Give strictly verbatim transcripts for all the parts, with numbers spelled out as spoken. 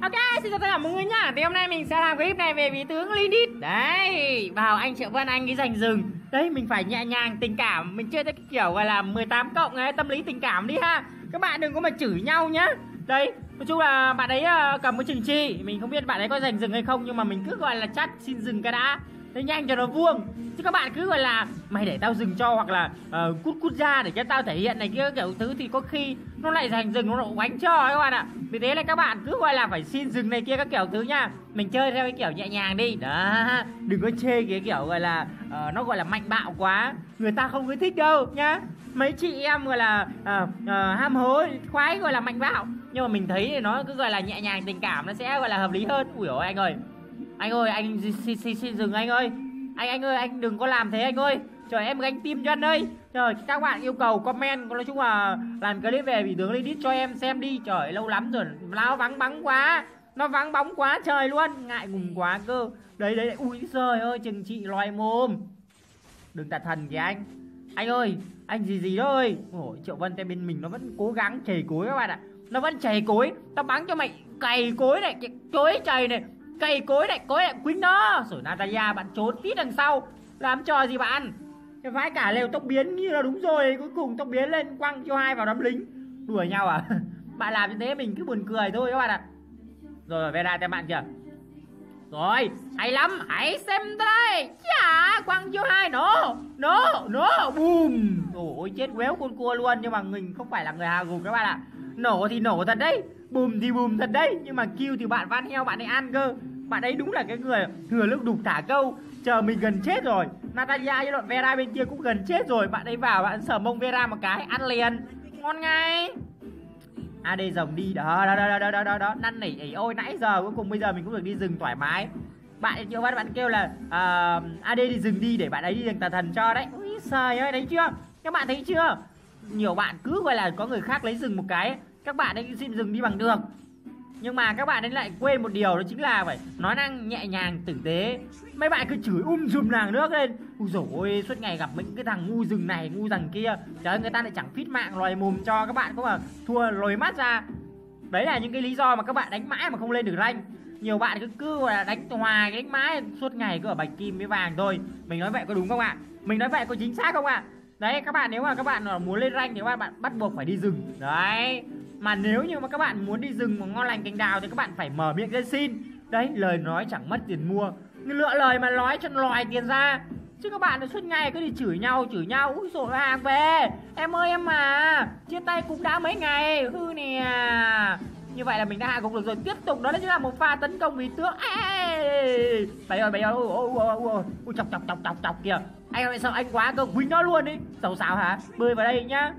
Ok, xin chào tất cả mọi người nhá. Thì hôm nay mình sẽ làm clip này về vị tướng Lilith. Đấy, vào anh Triệu Vân anh ấy giành rừng. Đấy, mình phải nhẹ nhàng tình cảm. Mình chơi theo cái kiểu gọi là mười tám cộng ấy, tâm lý tình cảm đi ha. Các bạn đừng có mà chửi nhau nhá. Đấy, nói chung là bạn ấy cầm cái chừng chi. Mình không biết bạn ấy có giành rừng hay không, nhưng mà mình cứ gọi là chat xin rừng cái đã. Thế nhanh cho nó vuông. Chứ các bạn cứ gọi là mày để tao dừng cho, hoặc là uh, cút cút ra để cho tao thể hiện này kia kiểu thứ, thì có khi nó lại giành rừng, nó lại đánh cho các bạn ạ. Vì thế là các bạn cứ gọi là phải xin dừng này kia các kiểu thứ nha. Mình chơi theo cái kiểu nhẹ nhàng đi. Đó, đừng có chê cái kiểu gọi là uh, nó gọi là mạnh bạo quá. Người ta không có thích đâu nhá. Mấy chị em gọi là uh, uh, ham hố khoái gọi là mạnh bạo, nhưng mà mình thấy thì nó cứ gọi là nhẹ nhàng tình cảm, nó sẽ gọi là hợp lý hơn. Ui ôi anh ơi, anh ơi anh xin xin xin dừng anh ơi. Anh anh ơi anh đừng có làm thế anh ơi. Trời em gánh tim cho anh ơi. Trời các bạn yêu cầu comment, nói chung là làm clip về vị tướng Lilith cho em xem đi. Trời lâu lắm rồi, nó vắng bóng quá, nó vắng bóng quá trời luôn, ngại ngùng quá cơ. Đấy đấy, ui giời ơi chừng chị loài mồm. Đừng tạt thần kìa anh. Anh ơi, anh gì gì đó ơi. Ôi, Triệu Vân tay bên mình nó vẫn cố gắng chày cối các bạn ạ. Nó vẫn chày cối. Tao bắn cho mày cày cối này, cối chày này, cày cối này, cối lại quýnh nó. Rồi Natalia bạn trốn tít đằng sau. Làm trò gì bạn? Cái vãi cả lều tốc biến như là đúng rồi. Cuối cùng tốc biến lên quăng cho hai vào đám lính. Đùa nhau à? Bạn làm như thế mình cứ buồn cười thôi các bạn ạ. Rồi Vera tem bạn kìa. Rồi, hay lắm, hãy xem đây. Chà, quăng chiêu hai, nổ, nổ, nổ, boom. Ôi chết quéo con cua luôn. Nhưng mà mình không phải là người hạ gục các bạn ạ. Nổ thì nổ thật đấy, boom thì boom thật đấy. Nhưng mà kill thì bạn van heo bạn ấy ăn cơ. Bạn ấy đúng là cái người thừa lúc đục thả câu. Chờ mình gần chết rồi. Natalia với đoạn Vera bên kia cũng gần chết rồi. Bạn ấy vào bạn sờ mông Vera một cái ăn liền. Ngon ngay. a đê rồng đi đó đó đó đó đó đó đó năn nỉ ôi nãy giờ cuối cùng bây giờ mình cũng được đi rừng thoải mái. Bạn nhiều bạn bạn kêu là uh, a đê đi rừng đi để bạn ấy đi rừng tà thần cho đấy. Ui trời ơi, thấy chưa? Các bạn thấy chưa? Nhiều bạn cứ gọi là có người khác lấy rừng một cái, các bạn ấy xin rừng đi bằng được. Nhưng mà các bạn ấy lại quên một điều, đó chính là phải nói năng nhẹ nhàng tử tế. Mấy bạn cứ chửi um dùm nàng nước lên. Ui dồi ôi, suốt ngày gặp mấy cái thằng ngu rừng này ngu thằng kia. Trời ơi, người ta lại chẳng phít mạng loài mồm cho các bạn, có mà thua lồi mắt ra. Đấy là những cái lý do mà các bạn đánh mãi mà không lên được rank. Nhiều bạn cứ cứ gọi là đánh hoài đánh mãi suốt ngày cứ ở bạch kim với vàng thôi. Mình nói vậy có đúng không ạ? Mình nói vậy có chính xác không ạ? Đấy các bạn, nếu mà các bạn muốn lên rank thì các bạn bắt buộc phải đi rừng. Đấy. Mà nếu như mà các bạn muốn đi rừng mà ngon lành cành đào thì các bạn phải mở miệng ra xin. Đấy, lời nói chẳng mất tiền mua. Lựa lời mà nói cho lòi tiền ra. Chứ các bạn suốt ngày cứ đi chửi nhau, chửi nhau. Úi dồi hàng về. Em ơi em mà, chia tay cũng đã mấy ngày. Hư nè. Như vậy là mình đã hạ gục được rồi. Tiếp tục đó chính là một pha tấn công vì tướng. Bày ơi, bày ơi, ui chọc chọc chọc chọc chọc kìa. Anh ơi sợ anh quá cơ, quýnh nó luôn đi. Tàu xào hả? Bơi vào đây nhá.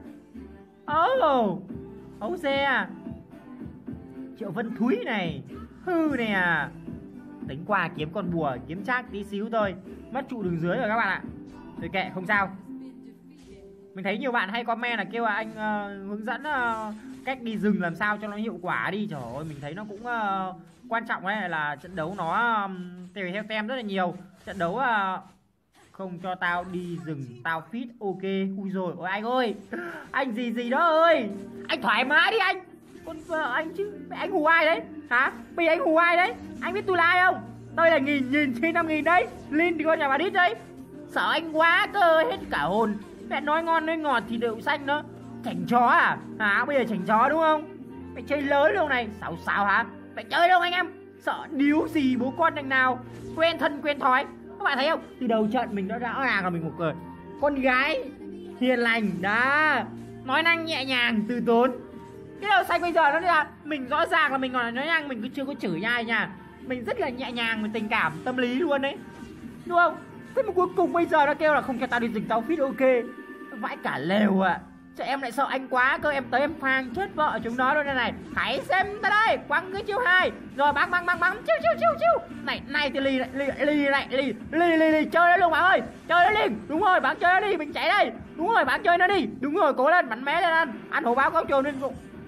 Oh, ấu xe à. Triệu Vân thúi này. Hư nè. Đánh qua kiếm con bùa, kiếm chắc tí xíu thôi. Mất trụ đường dưới rồi các bạn ạ. Thôi kệ, không sao. Mình thấy nhiều bạn hay comment là kêu là anh uh, hướng dẫn uh, cách đi rừng làm sao cho nó hiệu quả đi. Trời ơi, mình thấy nó cũng uh, quan trọng đấy, là trận đấu nó um, tùy theo tem rất là nhiều. Trận đấu uh, không cho tao đi rừng, tao fit ok. Ui rồi ôi anh ơi, anh gì gì đó ơi, anh thoải mái đi anh. Con vợ anh chứ, anh hù ai đấy hả? Bây anh hù ai đấy? Anh biết tôi là ai không? Tôi là nghìn nghìn trên năm nghìn đấy. Linh thì con nhà bà đít đấy. Sợ anh quá cơ, hết cả hồn. Mẹ nói ngon nói ngọt thì đậu xanh đó. Chảnh chó à? Hả? Bây giờ chảnh chó đúng không? Mày chơi lớn luôn này. Sao sao hả? Mày chơi đâu anh em? Sợ điếu gì bố con đằng nào. Quen thân quen thói. Các bạn thấy không? Từ đầu trận mình đã rõ ràng là mình một cười. Con gái hiền lành đó, nói năng nhẹ nhàng từ tốn. Cái đầu xanh bây giờ nó là mình rõ ràng là mình còn nói năng, mình cứ chưa có chửi nhai nha. Mình rất là nhẹ nhàng về tình cảm tâm lý luôn đấy, đúng không? Thế mà cuối cùng bây giờ nó kêu là không cho tao đi rừng tao fit ok. Vãi cả lều ạ. À. Chứ em lại sợ anh quá cơ, em tới em phang chết vợ chúng nó luôn đây này. Hãy xem ta đây, quăng cái chiêu hai. Rồi bắn bắn bắn bắn chiêu chiêu chiêu chiêu. Này này thì lì lại lì lì lại lì lì lì lì chơi nó luôn bạn ơi. Chơi nó liền. Đúng rồi, bạn chơi nó đi, mình chạy đây. Đúng rồi, bạn chơi nó đi. Đúng rồi, cố lên, mạnh mẽ lên anh. Anh hộ báo cáo trường lên.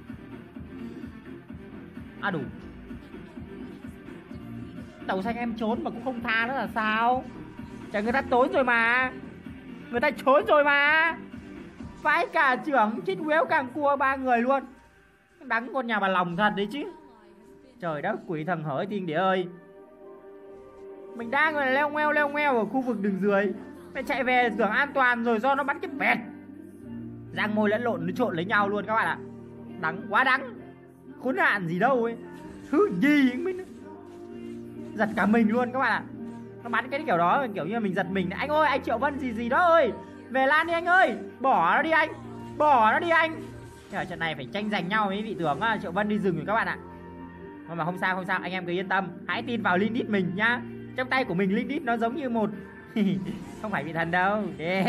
À đủ. Tàu xanh em trốn mà cũng không tha nữa là sao? Chả người ta trốn rồi mà. Người ta trốn rồi mà. Vãi cả trưởng, chết quéo càng cua ba người luôn. Đắng con nhà bà lòng thật đấy chứ. Trời đất quỷ thần hỡi tiên địa ơi. Mình đang rồi leo ngoeo leo ngoeo ở khu vực đường dưới. Mẹ chạy về tưởng an toàn rồi do nó bắn cái bẹt. Răng môi lẫn lộn nó trộn lấy nhau luôn các bạn ạ. Đắng quá đắng. Khốn nạn gì đâu ấy. Thứ gì cũng biết. Giật cả mình luôn các bạn ạ. Nó bắn cái kiểu đó kiểu như mình giật mình. Anh ơi anh Triệu Vân gì gì đó ơi. Về Lan đi anh ơi. Bỏ nó đi anh. Bỏ nó đi anh. Nhưng ở trận này phải tranh giành nhau với vị tướng Triệu Vân đi rừng rồi các bạn ạ. Nhưng mà không sao không sao, anh em cứ yên tâm. Hãy tin vào Lindit mình nhá. Trong tay của mình Lindit nó giống như một không phải vị thần đâu.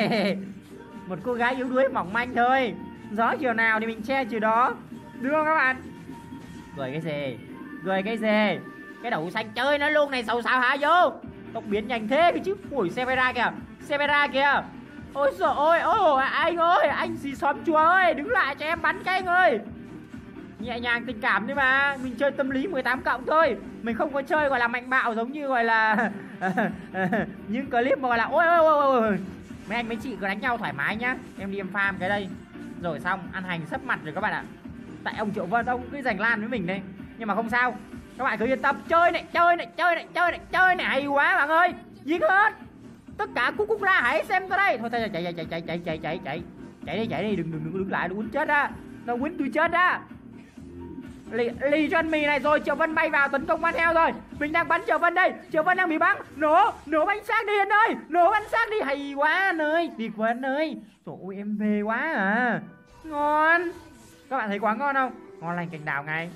Một cô gái yếu đuối mỏng manh thôi. Gió chiều nào thì mình che chiều đó. Được không các bạn? Cười cái gì? Cười cái gì? Cái đầu xanh chơi nó luôn này xấu xáo hả vô. Tốc biến nhanh thế cái chứ. Ui Severa kìa. Severa kìa. Ôi trời ơi. Ôi anh ơi. Anh xì xóm chùa ơi. Đứng lại cho em bắn cái anh ơi. Nhẹ nhàng tình cảm đấy mà. Mình chơi tâm lý mười tám cộng thôi. Mình không có chơi gọi là mạnh bạo giống như gọi là những clip mà gọi là ôi ôi ôi ôi. Mấy anh mấy chị cứ đánh nhau thoải mái nhá. Em đi em farm cái đây. Rồi xong ăn hành sấp mặt rồi các bạn ạ. Tại ông Triệu Vân ông cứ giành lan với mình đây. Nhưng mà không sao. Các bạn cứ yên tâm. Chơi này chơi này chơi này chơi này chơi này hay quá bạn ơi. Giết hết. Tất cả cút cút ra hãy xem tôi đây. Thôi chạy chạy chạy chạy chạy chạy chạy chạy chạy. Chạy đi chạy đi đừng đừng đừng đứng lại nó quýnh chết ra. Nó quýnh tôi chết ra. Lì, lì cho anh mì này rồi. Triệu Vân bay vào tấn công ban heo rồi. Mình đang bắn Triệu Vân đây. Triệu Vân đang bị bắn. Nổ. Nổ bánh xác đi anh ơi. Nổ bánh xác đi. Hay quá anh ơi. Tuyệt quá anh ơi. Trời ơi em về quá à. Ngon. Các bạn thấy quá ngon không? Ngon lành cành đào ngay.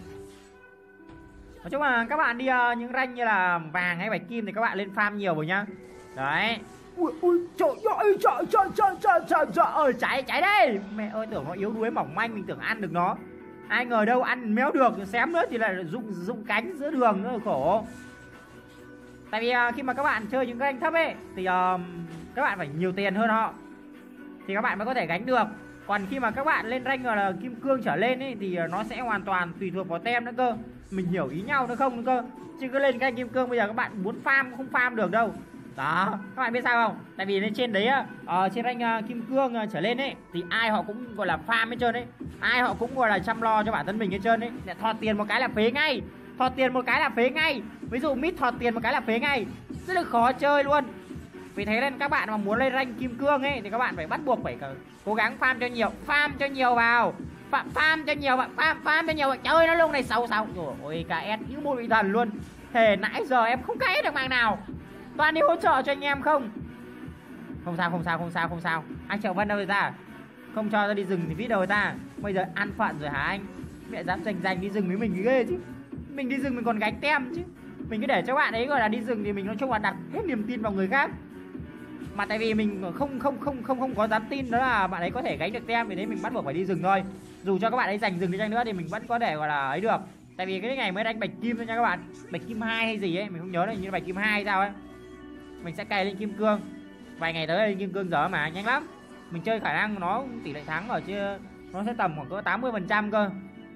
Nói chung là các bạn đi uh, những rank như là vàng hay bạch kim thì các bạn lên farm nhiều rồi nhá. Đấy. Ui ui trời ơi trời trời trời trời trời trời ơi chạy chạy đây. Mẹ ơi tưởng nó yếu đuối mỏng manh mình tưởng ăn được nó. Ai ngờ đâu ăn méo được, xém nữa thì lại rụng rụng cánh giữa đường nữa khổ. Tại vì uh, khi mà các bạn chơi những cái rank thấp ấy thì uh, các bạn phải nhiều tiền hơn họ thì các bạn mới có thể gánh được. Còn khi mà các bạn lên rank gọi là kim cương trở lên ấy thì nó sẽ hoàn toàn tùy thuộc vào tem nữa cơ. Mình hiểu ý nhau nữa không nữa cơ. Chứ cứ lên rank kim cương bây giờ các bạn muốn farm không farm được đâu. Đó, các bạn biết sao không? Tại vì lên trên đấy á, ở trên rank uh, kim cương uh, trở lên ấy thì ai họ cũng gọi là farm hết trơn ấy. Ai họ cũng gọi là chăm lo cho bản thân mình hết trơn ấy. Để thọt tiền một cái là phế ngay. Thọt tiền một cái là phế ngay. Ví dụ mid thọt tiền một cái là phế ngay. Rất là khó chơi luôn. Vì thế nên các bạn mà muốn lên rank kim cương ấy thì các bạn phải bắt buộc phải cố gắng farm cho nhiều, farm cho nhiều vào. Phạm farm cho nhiều bạn, farm farm cho nhiều bạn chơi nó luôn này sáu sáu. Rồi ôi ca ét như một vị thần luôn. Thề nãy giờ em không cãi được mạng nào. Toàn đi hỗ trợ cho anh em không. Không sao không sao không sao không sao. Anh Triệu Vân đâu rồi ta? Không cho ta đi rừng thì biết đâu ta. Bây giờ ăn phận rồi hả anh? Mẹ dám giành giành đi rừng với mình ghê chứ. Mình đi rừng mình còn gánh tem chứ. Mình cứ để cho bạn ấy gọi là đi rừng thì mình nói chung là đặt hết niềm tin vào người khác. Mà tại vì mình không không không không không có dám tin đó là bạn ấy có thể gánh được tem, vì thế mình bắt buộc phải đi rừng thôi. Dù cho các bạn ấy giành rừng đi chăng nữa thì mình vẫn có thể gọi là ấy được. Tại vì cái ngày mới đánh bạch kim thôi nha các bạn. Bạch kim hai hay gì ấy, mình không nhớ là như bạch kim hai hay sao ấy. Mình sẽ cày lên kim cương. Vài ngày tới lên kim cương giờ mà nhanh lắm. Mình chơi khả năng nó tỷ lệ thắng ở chưa nó sẽ tầm khoảng cỡ tám mươi phần trăm cơ.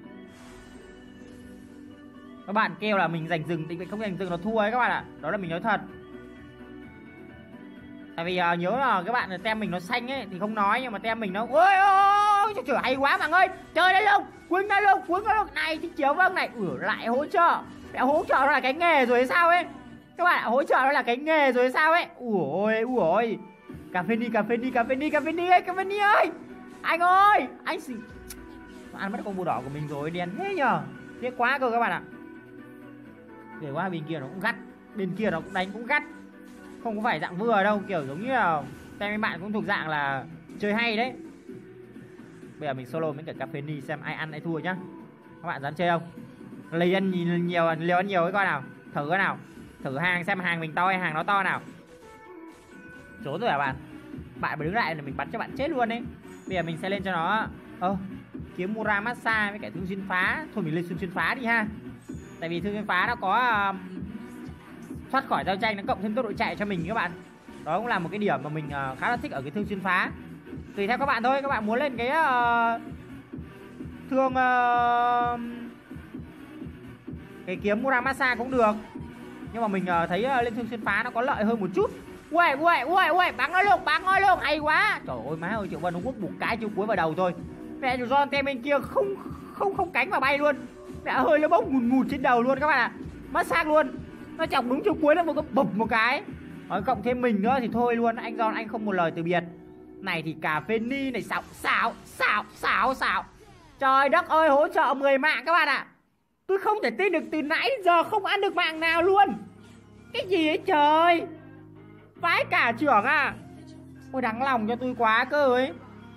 Các bạn kêu là mình giành rừng thì mình không giành rừng nó thua ấy các bạn ạ. Đó là mình nói thật. Tại vì uh, nhớ là các bạn tem mình nó xanh ấy thì không nói, nhưng mà tem mình nó ôi ôi trời hay quá bạn ơi. Chơi đây luôn, quấn đây luôn, quấn đây luôn. Này thì chiếu vâng này, ủa lại hỗ trợ. Mẹ hỗ trợ nó là cái nghề rồi hay sao ấy. Các bạn hỗ trợ nó là cái nghề rồi hay sao ấy. Ủa ôi ủa ôi. Cà phê đi, cà phê đi, cà phê đi, cà phê đi, cà phê đi ơi. Anh ơi, anh xì. Ăn mất con bùa đỏ của mình rồi, đen thế nhờ. Tiếc quá cơ các bạn ạ. Để qua bên kia nó cũng gắt, bên kia nó cũng đánh cũng gắt. Không có phải dạng vừa đâu, kiểu giống như là tem mấy bạn cũng thuộc dạng là chơi hay đấy. Bây giờ mình solo với cả cà phê đi xem ai ăn ai thua nhá. Các bạn dám chơi không? Lấy ăn nhìn nhiều, liều ăn nhiều cái coi nào. Thử cái nào. Thử hàng xem hàng mình to hay hàng nó to nào. Trốn rồi à bạn. Bạn mà đứng lại là mình bắn cho bạn chết luôn đấy. Bây giờ mình sẽ lên cho nó ơ oh, kiếm Muramasa với cả thương xuyên phá. Thôi mình lên thương xuyên phá đi ha. Tại vì thương xuyên phá nó có uh, thoát khỏi giao tranh, nó cộng thêm tốc độ chạy cho mình các bạn. Đó cũng là một cái điểm mà mình uh, khá là thích ở cái thương xuyên phá. Tùy theo các bạn thôi, các bạn muốn lên cái uh, thương uh, cái kiếm Muramasa cũng được. Nhưng mà mình uh, thấy uh, lên thương xuyên phá nó có lợi hơn một chút. Uầy uầy uầy uầy, bắn nó luôn, bắn nó luôn, hay quá. Trời ơi má ơi, Triệu Vân nó quất một cái chiêu cuối vào đầu thôi. Mẹ do tem bên kia không không không cánh mà bay luôn. Mẹ ơi, nó bốc ngùn ngụt trên đầu luôn các bạn ạ. Mất xác luôn. Nó chọc đúng chỗ cuối, nó một cái bụp một cái. Rồi cộng thêm mình nữa thì thôi luôn. Anh John anh không một lời từ biệt. Này thì cà phê ni này xạo xạo xạo xạo xạo. Trời đất ơi, hỗ trợ mười mạng các bạn ạ. Tôi không thể tin được, từ nãy đến giờ không ăn được mạng nào luôn. Cái gì ấy trời. Vãi cả trưởng à. Ôi đáng lòng cho tôi quá cơ ấy.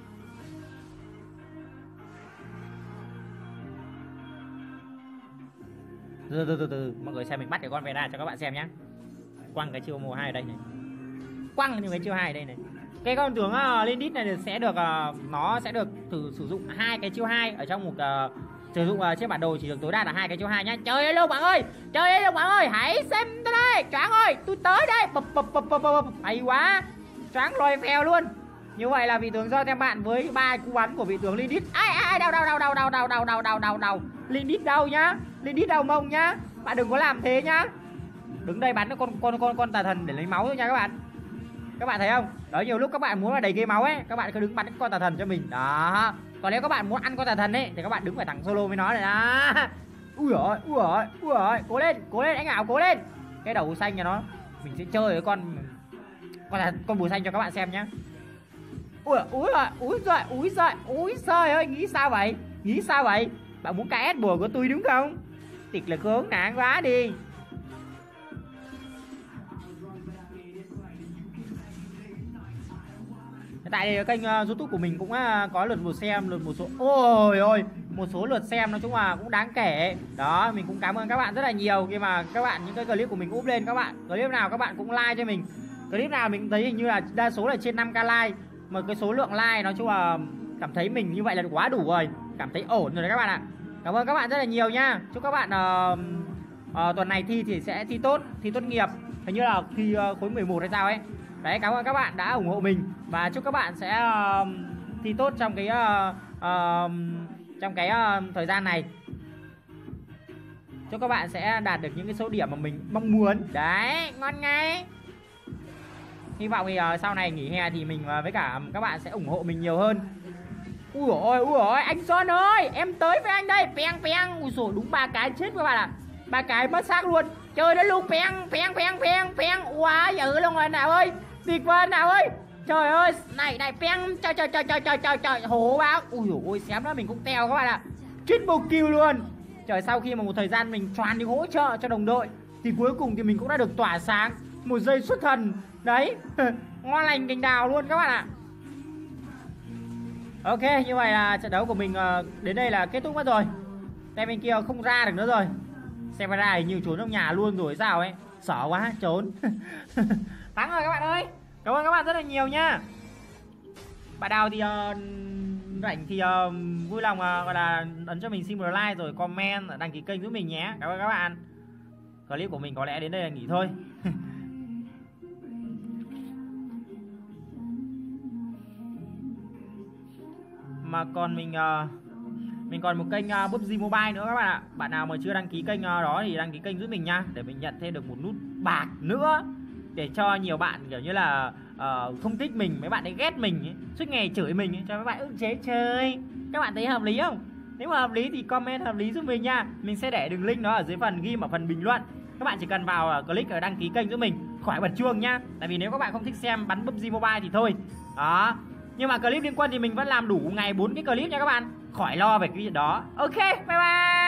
Từ từ từ từ mọi người xem mình bắt cái con Vera cho các bạn xem nhé. Quăng cái chiêu mùa hai ở đây này. Quăng những cái chiêu hai ở đây này. Cái con tướng uh, Lindis này sẽ được uh, nó sẽ được thử sử dụng hai cái chiêu hai ở trong một uh, sử dụng uh, trên bản đồ chỉ được tối đa là hai cái chiêu hai nhá. Chơi ơi luôn bạn ơi, chơi ơi luôn bạn ơi, hãy xem tới đây. Choáng ơi, tôi tới đây. Bập bập bập bập bập. Hay quá. Choáng lòi phèo luôn. Như vậy là vị tướng do theo bạn với ba cú bắn của vị tướng Lindis. Ai ai đau đau đau đau đau đau đau đau đau đau đau. Lindis đau nhá. Lindis đau mông nhá. Bạn đừng có làm thế nhá. Đứng đây bắn con con con con tà thần để lấy máu thôi nha các bạn. Các bạn thấy không? Đó, nhiều lúc các bạn muốn là đầy cái máu ấy, các bạn cứ đứng bắn con tà thần cho mình. Đó. Còn nếu các bạn muốn ăn con tà thần ấy thì các bạn đứng phải thẳng solo với nó này đó. Ui giời, ui giời, ui giời, cố lên, cố lên anh Ảo, cố lên. Cái đầu xanh nhà nó mình sẽ chơi với con con là con bùa xanh cho các bạn xem nhá. Ui ui giời, ui giời, ui giời, ui giời ơi, nghĩ sao vậy? Nghĩ sao vậy? Bạn muốn ca ét bùa của tôi đúng không? Thiệt là khốn nạn quá đi. Tại đây kênh uh, YouTube của mình cũng uh, có lượt một xem, lượt một số. Ôi ôi, một số lượt xem nói chung là cũng đáng kể. Đó, mình cũng cảm ơn các bạn rất là nhiều khi mà các bạn những cái clip của mình úp lên các bạn. Clip nào các bạn cũng like cho mình. Clip nào mình thấy hình như là đa số là trên năm k like. Mà cái số lượng like nói chung là cảm thấy mình như vậy là quá đủ rồi. Cảm thấy ổn rồi đấy các bạn ạ. Cảm ơn các bạn rất là nhiều nha. Chúc các bạn uh, uh, tuần này thi thì sẽ thi tốt, thi tốt nghiệp. Hình như là thi uh, khối mười một hay sao ấy. Đấy, cảm ơn các bạn đã ủng hộ mình và chúc các bạn sẽ uh, thi tốt trong cái uh, uh, trong cái uh, thời gian này. Chúc các bạn sẽ đạt được những cái số điểm mà mình mong muốn. Đấy, ngon ngay. Hy vọng thì uh, sau này nghỉ hè thì mình uh, với cả các bạn sẽ ủng hộ mình nhiều hơn. Ui ôi, ui ôi, anh Son ơi, em tới với anh đây. Peng peng, ui dồi, đúng ba cái chết các bạn ạ. Ba cái mất xác luôn. Chơi đó luôn, peng peng peng peng peng. Quá dữ luôn rồi nào ơi. Tuyệt vời nào ơi. Trời ơi, này này peng, trời trời trời trời trời trời trời hổ báo. Ui dồi ôi, xém nữa mình cũng teo các bạn ạ. Triple kill luôn. Trời, sau khi mà một thời gian mình choán đi hỗ trợ cho đồng đội thì cuối cùng thì mình cũng đã được tỏa sáng. Một giây xuất thần. Đấy. Ngon lành cành đào luôn các bạn ạ. Ok, như vậy là trận đấu của mình đến đây là kết thúc mất rồi. Tay bên kia không ra được nữa rồi. Severa hình như trốn trong nhà luôn rồi sao ấy. Sợ quá, trốn. Thắng rồi các bạn ơi. Cảm ơn các bạn rất là nhiều nha. Bạn nào thì uh, rảnh thì uh, vui lòng uh, gọi là ấn cho mình xin một like rồi comment, đăng ký kênh giúp mình nhé. Cảm ơn các bạn. Clip của mình có lẽ đến đây là nghỉ thôi. Mà còn mình uh, mình còn một kênh uh, pê u bê giê Mobile nữa các bạn ạ. Bạn nào mà chưa đăng ký kênh uh, đó thì đăng ký kênh giúp mình nha, để mình nhận thêm được một nút bạc nữa, để cho nhiều bạn kiểu như là uh, không thích mình, mấy bạn ấy ghét mình ấy, suốt ngày chửi mình ấy, cho mấy bạn ức chế chơi. Các bạn thấy hợp lý không? Nếu mà hợp lý thì comment hợp lý giúp mình nha. Mình sẽ để đường link đó ở dưới phần ghi ở phần bình luận. Các bạn chỉ cần vào uh, click ở đăng ký kênh giúp mình, khỏi bật chuông nhá. Tại vì nếu các bạn không thích xem bắn pê u bê giê Mobile thì thôi. Đó. Nhưng mà clip liên quân thì mình vẫn làm đủ ngày bốn cái clip nha các bạn. Khỏi lo về cái việc đó. Ok, bye bye.